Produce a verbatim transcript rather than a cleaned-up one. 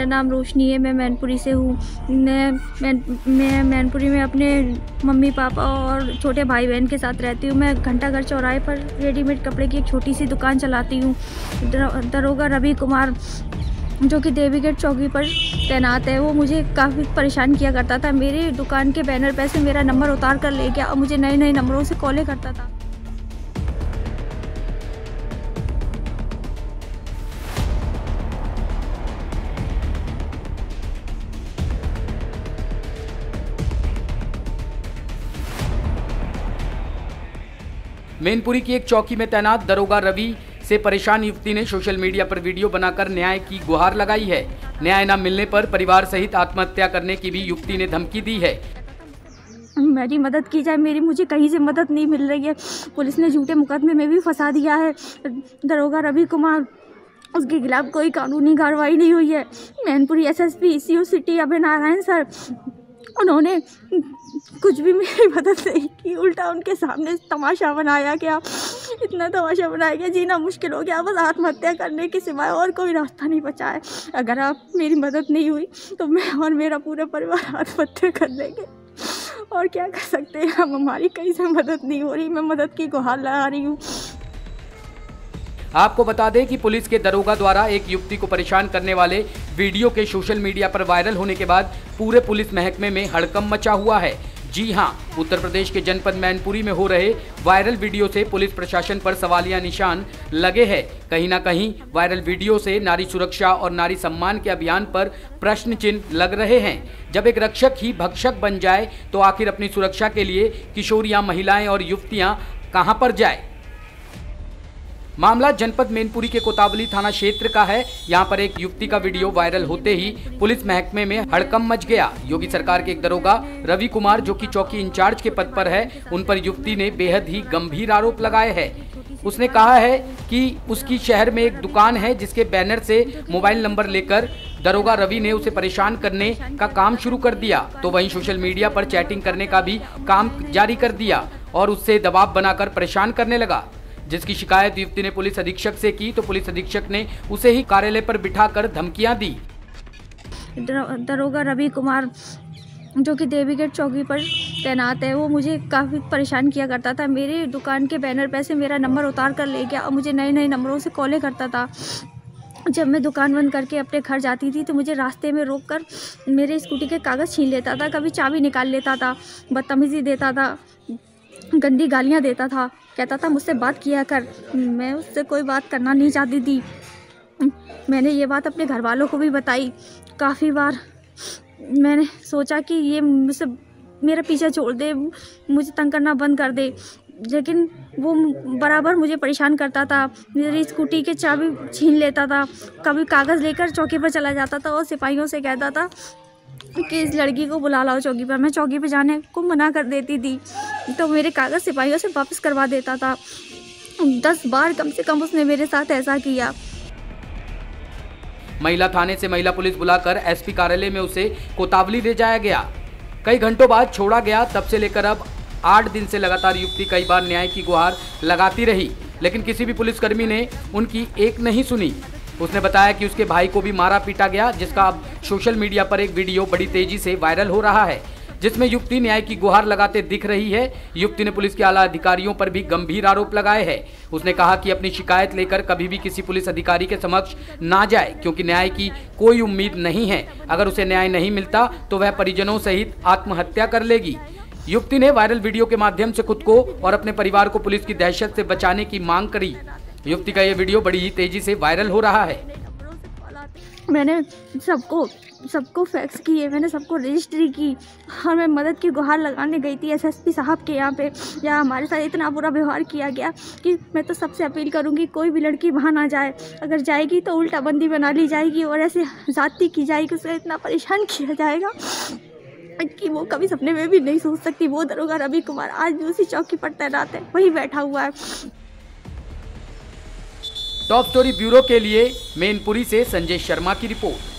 नाम रोशनी है, मैं मैनपुरी से हूँ। मैं मैं मैं मैनपुरी में अपने मम्मी पापा और छोटे भाई बहन के साथ रहती हूँ। मैं घंटाघर चौराहे पर रेडीमेड कपड़े की एक छोटी सी दुकान चलाती हूँ। दरोगा रवि कुमार जो कि देवी गेट चौकी पर तैनात है, वो मुझे काफ़ी परेशान किया करता था। मेरे दुकान के बैनर पे से मेरा नंबर उतार कर ले गया और मुझे नए नए नंबरों से कॉलें करता था। मैनपुरी की एक चौकी में तैनात दरोगा रवि से परेशान युवती ने सोशल मीडिया पर वीडियो बनाकर न्याय की गुहार लगाई है। न्याय न मिलने पर परिवार सहित आत्महत्या करने की भी युवती ने धमकी दी है। मेरी मदद की जाए, मेरी मुझे कहीं से मदद नहीं मिल रही है। पुलिस ने झूठे मुकदमे में भी फंसा दिया है दरोगा रवि कुमार, उसके खिलाफ कोई कानूनी कार्रवाई नहीं हुई है। मैनपुरी एसएसपी ईसीयू सिटी अभय नारायण सर, उन्होंने कुछ भी मेरी मदद नहीं की, उल्टा उनके सामने तमाशा बनाया गया। इतना तमाशा बनाया गया, जीना मुश्किल हो गया। बस आत्महत्या करने के सिवाय और कोई रास्ता नहीं बचा है। अगर आप मेरी मदद नहीं हुई तो मैं और मेरा पूरा परिवार आत्महत्या कर देंगे। और क्या कर सकते हैं हम, हमारी कहीं से मदद नहीं हो रही। मैं मदद की गुहार लगा रही हूँ। आपको बता दें कि पुलिस के दरोगा द्वारा एक युवती को परेशान करने वाले वीडियो के सोशल मीडिया पर वायरल होने के बाद पूरे पुलिस महकमे में हड़कंप मचा हुआ है। जी हां, उत्तर प्रदेश के जनपद मैनपुरी में हो रहे वायरल वीडियो से पुलिस प्रशासन पर सवालिया निशान लगे हैं। कहीं ना कहीं वायरल वीडियो से नारी सुरक्षा और नारी सम्मान के अभियान पर प्रश्न चिन्ह लग रहे हैं। जब एक रक्षक ही भक्षक बन जाए तो आखिर अपनी सुरक्षा के लिए किशोरियां, महिलाएं और युवतियां कहां पर जाए। मामला जनपद मैनपुरी के कोतावली थाना क्षेत्र का है। यहां पर एक युवती का वीडियो वायरल होते ही पुलिस महकमे में हड़कंप मच गया। योगी सरकार के एक दरोगा रवि कुमार जो कि चौकी इंचार्ज के पद पर है, उन पर युवती ने बेहद ही गंभीर आरोप लगाए हैं। उसने कहा है कि उसकी शहर में एक दुकान है जिसके बैनर से मोबाइल नंबर लेकर दरोगा रवि ने उसे परेशान करने का काम शुरू कर दिया। तो वहीं सोशल मीडिया पर चैटिंग करने का भी काम जारी कर दिया और उससे दबाव बनाकर परेशान करने लगा। जिसकी शिकायत युवती ने पुलिस अधीक्षक से की तो पुलिस अधीक्षक ने उसे ही कार्यालय पर बिठाकर धमकियां दी। दरोगा रवि कुमार जो कि देवी गेट चौकी पर तैनात है, वो मुझे काफ़ी परेशान किया करता था। मेरे दुकान के बैनर पे से मेरा नंबर उतार कर ले गया और मुझे नए नए नंबरों से कॉलें करता था। जब मैं दुकान बंद करके अपने घर जाती थी तो मुझे रास्ते में रोककर मेरे स्कूटी के कागज़ छीन लेता था, कभी चाबी निकाल लेता था, बदतमीज़ी देता था, गंदी गालियाँ देता था, कहता था मुझसे बात किया कर। मैं उससे कोई बात करना नहीं चाहती थी। मैंने ये बात अपने घर वालों को भी बताई। काफ़ी बार मैंने सोचा कि ये मुझसे मेरा पीछा छोड़ दे, मुझे तंग करना बंद कर दे, लेकिन वो बराबर मुझे परेशान करता था। मेरी स्कूटी के चाबी छीन लेता था, कभी कागज़ लेकर चौकी पर चला जाता था और सिपाहियों से कहता था कि इस लड़की को बुला लाओ चौकी पर। मैं चौकी पर जाने को मना कर देती थी तो मेरे कागज़ सिपाहियों से वापस करवा देता था। दस बार कम से कम उसने मेरे साथ ऐसा किया। महिला थाने से महिला पुलिस बुलाकर एसपी कार्यालय में उसे कोतावली ले जाया गया। कई घंटों बाद छोड़ा गया। तब से लेकर अब आठ दिन से लगातार युवती कई बार न्याय की गुहार लगाती रही, लेकिन किसी भी पुलिसकर्मी ने उनकी एक नहीं सुनी। उसने बताया कि उसके भाई को भी मारा पीटा गया, जिसका अब सोशल मीडिया पर एक वीडियो बड़ी तेजी से वायरल हो रहा है, जिसमें युवती न्याय की गुहार लगाते दिख रही है। युवती ने पुलिस के आला अधिकारियों पर भी गंभीर आरोप लगाए हैं। उसने कहा कि अपनी शिकायत लेकर कभी भी किसी पुलिस अधिकारी के समक्ष ना जाए, क्योंकि न्याय की कोई उम्मीद नहीं है। अगर उसे न्याय नहीं मिलता तो वह परिजनों सहित आत्महत्या कर लेगी। युवती ने वायरल वीडियो के माध्यम से खुद को और अपने परिवार को पुलिस की दहशत से बचाने की मांग करी। युवती का यह वीडियो बड़ी ही तेजी से वायरल हो रहा है। मैंने सबको सबको फैक्स किए, मैंने सबको रजिस्ट्री की और मैं मदद की गुहार लगाने गई थी एसएसपी साहब के यहाँ पे। यहाँ हमारे साथ इतना बुरा व्यवहार किया गया कि मैं तो सबसे अपील करूँगी कोई भी लड़की वहाँ ना जाए। अगर जाएगी तो उल्टा बंदी बना ली जाएगी और ऐसे ज़्यादती की जाएगी, उसे इतना परेशान किया जाएगा कि वो कभी सपने में भी नहीं सोच सकती। वो दरोगा रवि कुमार आज भी उसी चौकी पर तैनात है, वहीं बैठा हुआ है। टॉप स्टोरी ब्यूरो के लिए मैनपुरी से संजय शर्मा की रिपोर्ट।